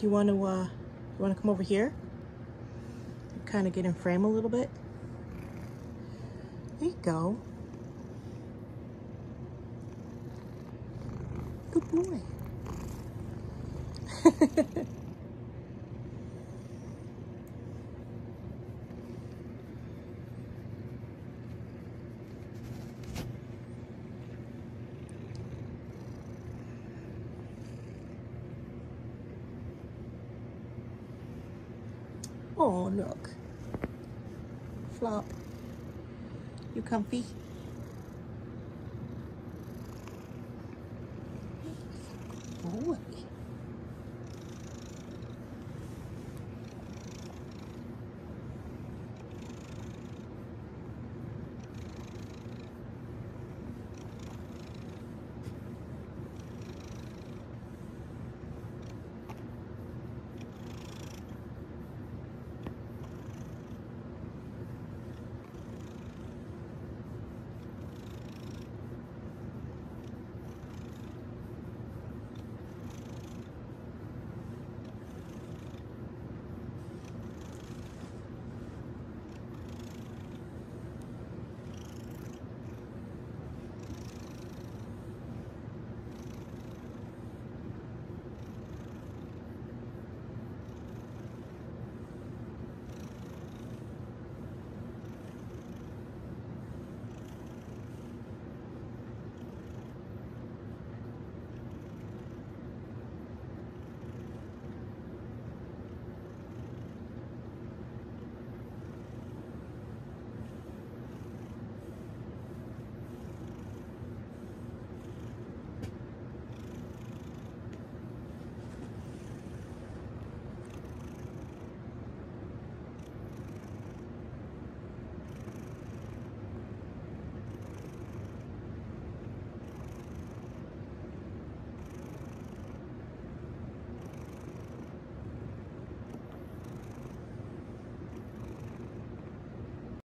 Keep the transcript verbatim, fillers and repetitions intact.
you want to uh, you want to come over here? Kind of get in frame a little bit. There you go. Good boy. Oh, look. Flop. You comfy? Boy.